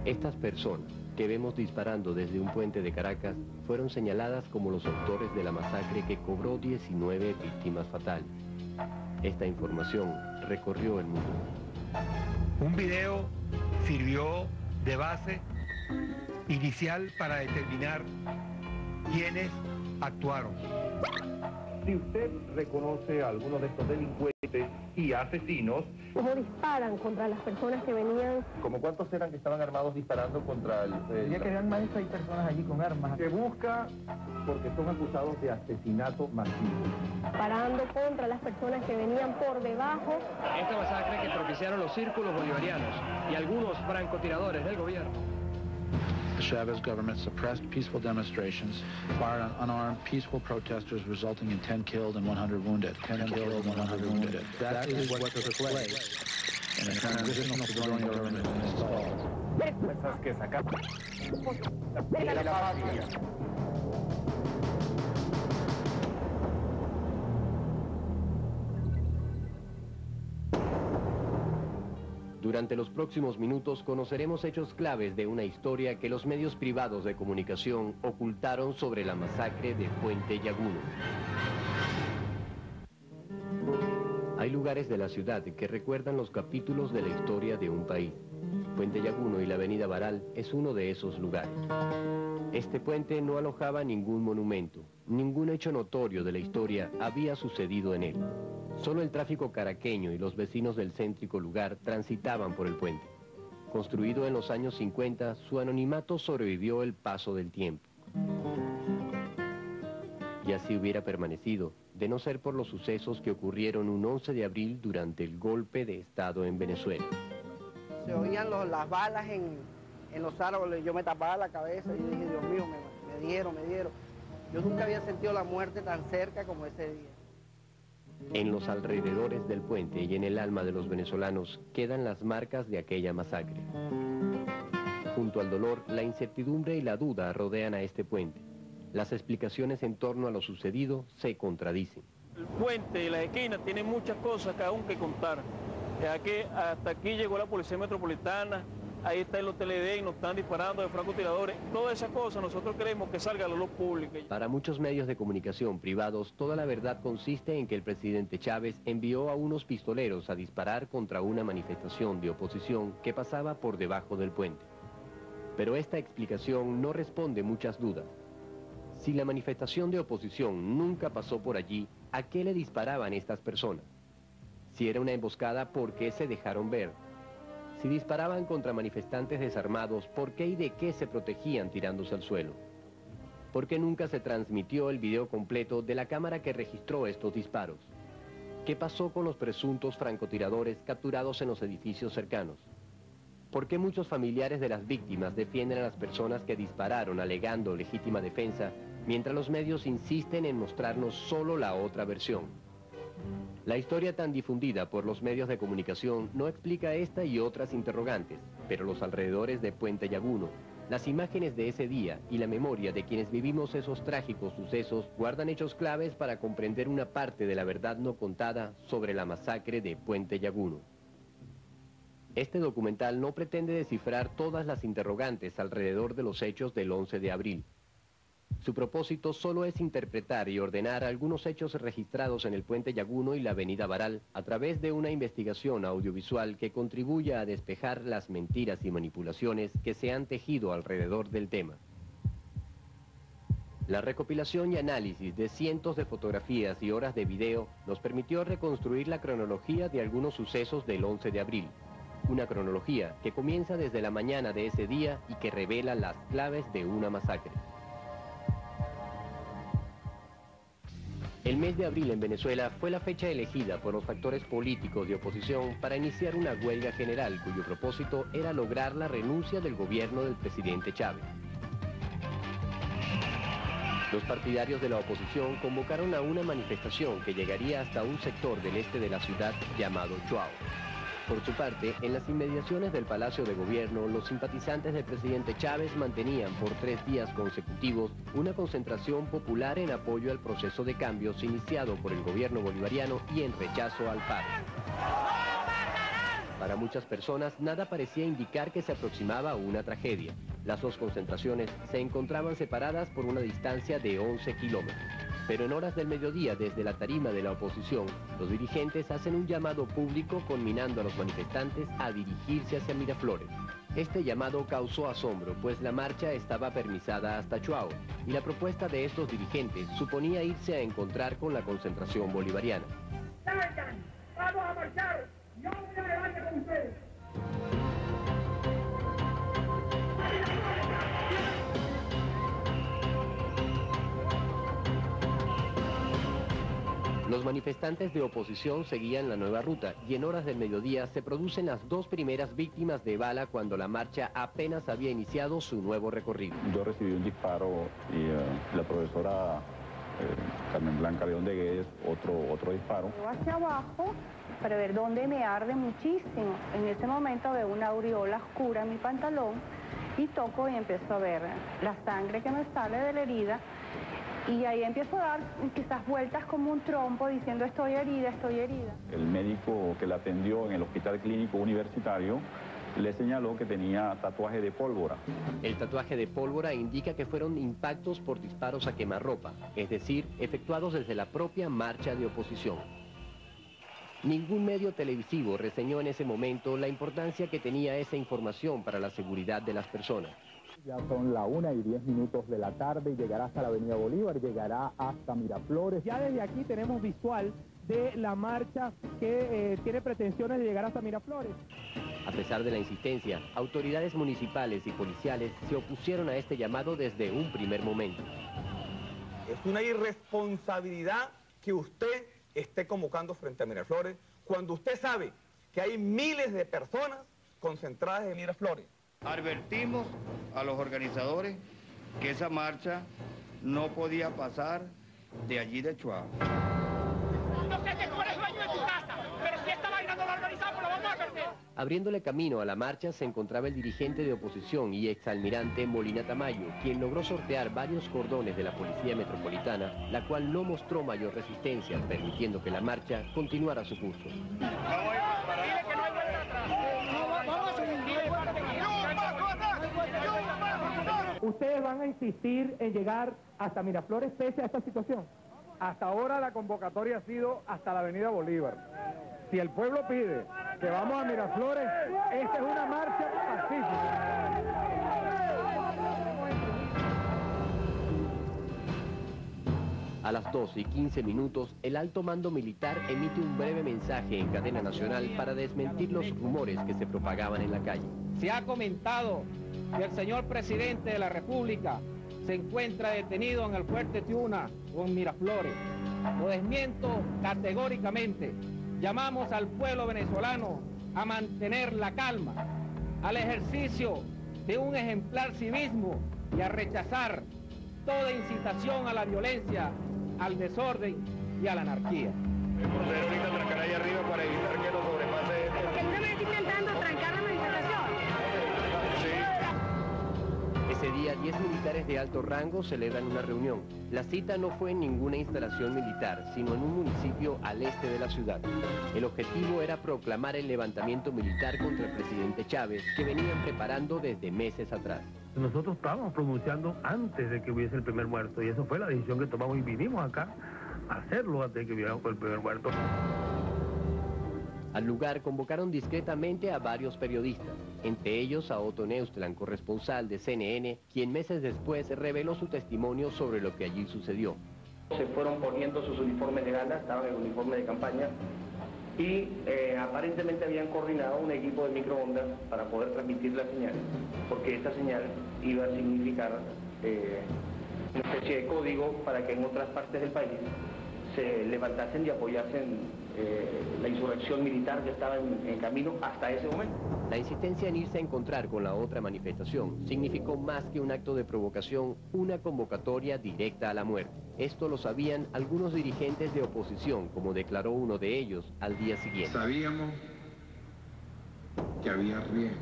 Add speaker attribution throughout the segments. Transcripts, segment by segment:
Speaker 1: Estas personas que vemos disparando desde un puente de Caracas fueron señaladas como los autores de la masacre que cobró 19 víctimas fatales. Esta información recorrió el mundo.
Speaker 2: Un video sirvió de base inicial para determinar quiénes actuaron.
Speaker 3: Si usted reconoce a alguno de estos delincuentes y asesinos...
Speaker 4: ¿Cómo disparan contra las personas que venían?
Speaker 3: ¿Cómo cuántos eran que estaban armados disparando contra el...
Speaker 5: Diría que eran más de 6 personas allí con armas.
Speaker 3: Se busca porque son acusados de asesinato masivo.
Speaker 4: Disparando contra las personas que venían por debajo.
Speaker 6: Esta masacre que propiciaron los círculos bolivarianos y algunos francotiradores del gobierno.
Speaker 7: The Chavez government suppressed peaceful demonstrations, fired on unarmed peaceful protesters, resulting in 10 killed and 100 wounded. 10 killed, 100 wounded. That is what took place, and a transitional civilian government is installed.
Speaker 3: Fuerzas que sacaron de la patria.
Speaker 1: Durante los próximos minutos conoceremos hechos claves de una historia que los medios privados de comunicación ocultaron sobre la masacre de Puente Llaguno. Hay lugares de la ciudad que recuerdan los capítulos de la historia de un país. Puente Llaguno y la avenida Baral es uno de esos lugares. Este puente no alojaba ningún monumento, ningún hecho notorio de la historia había sucedido en él. Solo el tráfico caraqueño y los vecinos del céntrico lugar transitaban por el puente. Construido en los años 50, su anonimato sobrevivió el paso del tiempo. Y así hubiera permanecido, de no ser por los sucesos que ocurrieron un 11 de abril durante el golpe de Estado en Venezuela.
Speaker 8: Se oían las balas en los árboles, yo me tapaba la cabeza y yo dije, Dios mío, me dieron. Yo nunca había sentido la muerte tan cerca como ese día.
Speaker 1: En los alrededores del puente y en el alma de los venezolanos quedan las marcas de aquella masacre. Junto al dolor, la incertidumbre y la duda rodean a este puente. Las explicaciones en torno a lo sucedido se contradicen.
Speaker 6: El puente y las esquinas tienen muchas cosas que aún que contar. Ya que hasta aquí llegó la Policía Metropolitana, ahí está el Hotel Edén, nos están disparando de francotiradores. Todas esas cosas nosotros queremos que salga a la luz pública.
Speaker 1: Para muchos medios de comunicación privados, toda la verdad consiste en que el presidente Chávez envió a unos pistoleros a disparar contra una manifestación de oposición que pasaba por debajo del puente. Pero esta explicación no responde muchas dudas. Si la manifestación de oposición nunca pasó por allí, ¿a qué le disparaban estas personas? Si era una emboscada, ¿por qué se dejaron ver? Si disparaban contra manifestantes desarmados, ¿por qué y de qué se protegían tirándose al suelo? ¿Por qué nunca se transmitió el video completo de la cámara que registró estos disparos? ¿Qué pasó con los presuntos francotiradores capturados en los edificios cercanos? ¿Por qué muchos familiares de las víctimas defienden a las personas que dispararon alegando legítima defensa, mientras los medios insisten en mostrarnos solo la otra versión? La historia tan difundida por los medios de comunicación no explica esta y otras interrogantes, pero los alrededores de Puente Llaguno, las imágenes de ese día y la memoria de quienes vivimos esos trágicos sucesos guardan hechos claves para comprender una parte de la verdad no contada sobre la masacre de Puente Llaguno. Este documental no pretende descifrar todas las interrogantes alrededor de los hechos del 11 de abril. Su propósito solo es interpretar y ordenar algunos hechos registrados en el Puente Llaguno y la avenida Baral a través de una investigación audiovisual que contribuya a despejar las mentiras y manipulaciones que se han tejido alrededor del tema. La recopilación y análisis de cientos de fotografías y horas de video nos permitió reconstruir la cronología de algunos sucesos del 11 de abril. Una cronología que comienza desde la mañana de ese día y que revela las claves de una masacre. El mes de abril en Venezuela fue la fecha elegida por los factores políticos de oposición para iniciar una huelga general cuyo propósito era lograr la renuncia del gobierno del presidente Chávez. Los partidarios de la oposición convocaron a una manifestación que llegaría hasta un sector del este de la ciudad llamado Chuao. Por su parte, en las inmediaciones del Palacio de Gobierno, los simpatizantes del presidente Chávez mantenían por 3 días consecutivos una concentración popular en apoyo al proceso de cambios iniciado por el gobierno bolivariano y en rechazo al paro. Para muchas personas, nada parecía indicar que se aproximaba una tragedia. Las dos concentraciones se encontraban separadas por una distancia de 11 kilómetros. Pero en horas del mediodía, desde la tarima de la oposición, los dirigentes hacen un llamado público conminando a los manifestantes a dirigirse hacia Miraflores. Este llamado causó asombro, pues la marcha estaba permisada hasta Chuao, y la propuesta de estos dirigentes suponía irse a encontrar con la concentración bolivariana.
Speaker 9: ¡Salgan! ¡Vamos a marchar! ¡Yo voy adelante con ustedes!
Speaker 1: Los manifestantes de oposición seguían la nueva ruta y en horas del mediodía se producen las dos primeras víctimas de bala cuando la marcha apenas había iniciado su nuevo recorrido.
Speaker 10: Yo recibí un disparo y la profesora Carmen Blanca León de Guedes otro disparo.
Speaker 11: Yo hacia abajo para ver dónde me arde muchísimo. En ese momento veo una aureola oscura en mi pantalón y toco y empiezo a ver la sangre que me sale de la herida. Y ahí empiezo a dar quizás vueltas como un trompo diciendo estoy herida, estoy herida.
Speaker 10: El médico que la atendió en el Hospital Clínico Universitario le señaló que tenía tatuaje de pólvora.
Speaker 1: El tatuaje de pólvora indica que fueron impactos por disparos a quemarropa, es decir, efectuados desde la propia marcha de oposición. Ningún medio televisivo reseñó en ese momento la importancia que tenía esa información para la seguridad de las personas.
Speaker 12: Ya son la 1:10 de la tarde y llegará hasta la Avenida Bolívar, llegará hasta Miraflores.
Speaker 5: Ya desde aquí tenemos visual de la marcha que tiene pretensiones de llegar hasta Miraflores.
Speaker 1: A pesar de la insistencia, autoridades municipales y policiales se opusieron a este llamado desde un primer momento.
Speaker 13: Es una irresponsabilidad que usted esté convocando frente a Miraflores cuando usted sabe que hay miles de personas concentradas en Miraflores.
Speaker 14: Advertimos a los organizadores que esa marcha no podía pasar de allí de Chuao.
Speaker 9: No sé que tú eres dueño de tu casa, pero si esta vaina no la organizamos, la vamos a perder.
Speaker 1: Abriéndole camino a la marcha se encontraba el dirigente de oposición y exalmirante Molina Tamayo, quien logró sortear varios cordones de la Policía Metropolitana, la cual no mostró mayor resistencia, permitiendo que la marcha continuara su curso.
Speaker 9: Dile que no hay vuelta atrás. Vamos a subir.
Speaker 5: ¿Ustedes van a insistir en llegar hasta Miraflores pese a esta situación?
Speaker 15: Hasta ahora la convocatoria ha sido hasta la Avenida Bolívar. Si el pueblo pide que vamos a Miraflores, esta es una marcha pacífica.
Speaker 1: A las 12:15, el alto mando militar emite un breve mensaje en cadena nacional para desmentir los rumores que se propagaban en la calle.
Speaker 16: Se ha comentado que el señor presidente de la República se encuentra detenido en el Fuerte Tiuna o en Miraflores. Lo desmiento categóricamente. Llamamos al pueblo venezolano a mantener la calma, al ejercicio de un ejemplar civismo y a rechazar toda incitación a la violencia, al desorden y a la anarquía.
Speaker 9: Proceder ahorita a trancar ahí arriba para evitar que nos sobrepase esto. ¿Que usted me está intentando trancar la manifestación?
Speaker 1: Sí. Ese día, 10 militares de alto rango celebran una reunión. La cita no fue en ninguna instalación militar, sino en un municipio al este de la ciudad. El objetivo era proclamar el levantamiento militar contra el presidente Chávez, que venían preparando desde meses atrás.
Speaker 17: Nosotros estábamos pronunciando antes de que hubiese el primer muerto, y eso fue la decisión que tomamos y vinimos acá a hacerlo antes de que hubiera el primer muerto.
Speaker 1: Al lugar convocaron discretamente a varios periodistas, entre ellos a Otto Neustlan, corresponsal de CNN, quien meses después reveló su testimonio sobre lo que allí sucedió.
Speaker 18: Se fueron poniendo sus uniformes de gala, estaban en el uniforme de campaña, y aparentemente habían coordinado un equipo de microondas para poder transmitir la señal, porque esta señal iba a significar una especie de código para que en otras partes del país se levantasen y apoyasen la insurrección militar que estaba en camino hasta ese momento.
Speaker 1: La insistencia en irse a encontrar con la otra manifestación significó más que un acto de provocación, una convocatoria directa a la muerte. Esto lo sabían algunos dirigentes de oposición, como declaró uno de ellos al día siguiente.
Speaker 19: Sabíamos que había riesgo.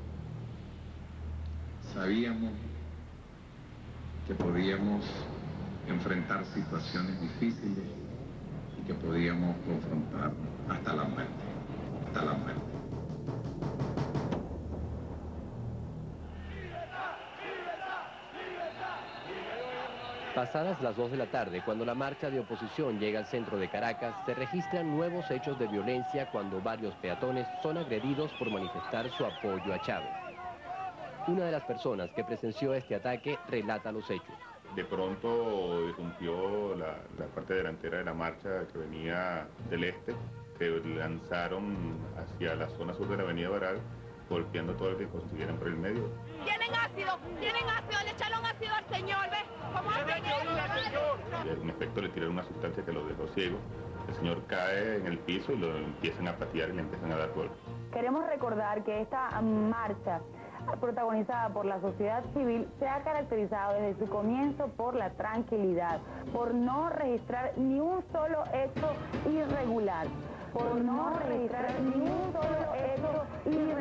Speaker 19: Sabíamos que podíamos enfrentar situaciones difíciles y que podíamos confrontar hasta la muerte,
Speaker 1: Pasadas las 2 de la tarde, cuando la marcha de oposición llega al centro de Caracas, se registran nuevos hechos de violencia cuando varios peatones son agredidos por manifestar su apoyo a Chávez. Una de las personas que presenció este ataque relata los hechos.
Speaker 20: De pronto irrumpió la parte delantera de la marcha que venía del este, que lanzaron hacia la zona sur de la avenida Baral, golpeando todo el que consiguieran por el medio.
Speaker 21: Tienen ácido, le echaron ácido al señor, ¿ves? ¿Cómo hacen?
Speaker 20: En efecto le tiraron una sustancia que lo dejó ciego. El señor cae en el piso y lo empiezan a patear y le empiezan a dar golpes.
Speaker 11: Queremos recordar que esta marcha protagonizada por la sociedad civil se ha caracterizado desde su comienzo por la tranquilidad, por no registrar ni un solo hecho irregular, por no registrar ni un solo hecho irregular.